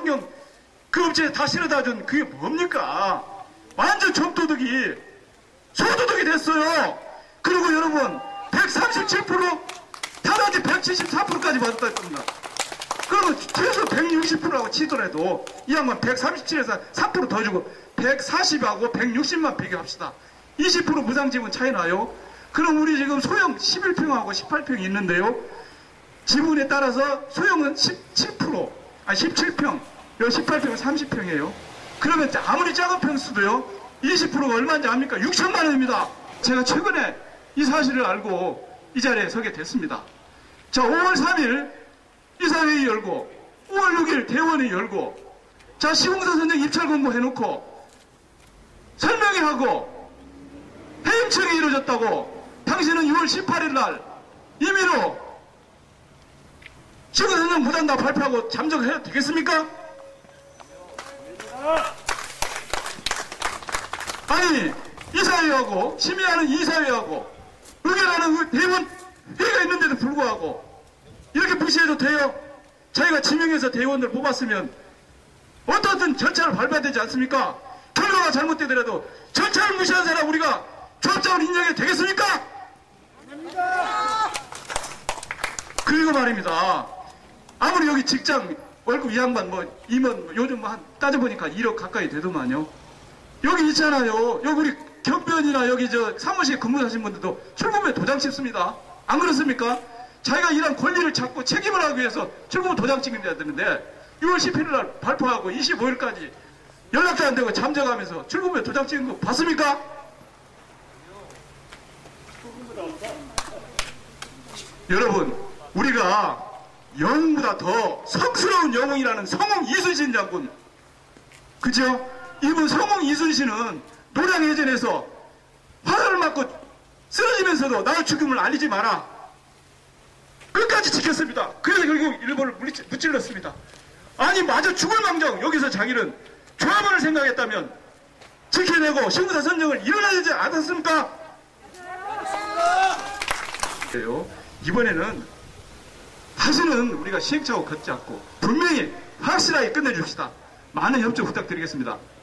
환경 그 업체에 다 실어다 준 그게 뭡니까? 완전 점도둑이 소도둑이 됐어요. 그리고 여러분 137% 타다지 174%까지 받았다 했습니다. 그러면 최소 160%라고 치더라도 이 양반 137에서 3% 더 주고 140하고 160만 비교합시다. 20% 무상지분 차이 나요. 그럼 우리 지금 소형 11평하고 18평이 있는데요. 지분에 따라서 소형은 17%, 17평, 여기 18평은 30평이에요. 그러면 아무리 작은 평수도요. 20%가 얼마인지 압니까? 6천만 원입니다. 제가 최근에 이 사실을 알고 이 자리에 서게 됐습니다. 자, 5월 3일 이사회의 열고 5월 6일 대원회 열고 자, 시공사 선정 입찰 공고 해놓고 설명회 하고 해임청이 이루어졌다고 당신은 6월 18일 날 임의로 시공사 선정 무단다 발표하고 잠적해도 되겠습니까? 아니, 이사회하고 심의하는 이사회하고 의결하는 대원 회의가 있는데도 불구하고 이렇게 무시해도 돼요? 자기가 지명해서 대의원들 뽑았으면 어떻든 절차를 밟아야 되지 않습니까? 결과가 잘못되더라도 절차를 무시한 사람 우리가 조합장을 인정해도 되겠습니까? 그리고 말입니다. 아무리 여기 직장 월급 이 양반 임원 요즘 따져보니까 1억 가까이 되더만요. 여기 있잖아요. 여기 우리 경비원이나 여기 사무실 근무하신 분들도 출근부에 도장 찍습니다. 안 그렇습니까? 자기가 일한 권리를 찾고 책임을 하기 위해서 출근부 도장 찍는데야 되는데 6월 11일 날 발표하고 25일까지 연락도 안 되고 잠적하면서 출근부에 도장 찍은 거 봤습니까? 여러분, 우리가 영웅보다 더 성스러운 영웅이라는 성웅 이순신 장군, 그죠? 이분 성웅 이순신은 노량해전에서 화살을 맞고 쓰러지면서도 나의 죽음을 알리지 마라. 끝까지 지켰습니다. 그래서 결국 일본을 무찔렀습니다. 아니, 마저 죽을 망정 여기서 자기는 조합원을 생각했다면 지켜내고 시공사 선정을 일어나야 되지 않았습니까? 이번에는 다시는 우리가 시행착오 걷지 않고 분명히 확실하게 끝내줍시다. 많은 협조 부탁드리겠습니다.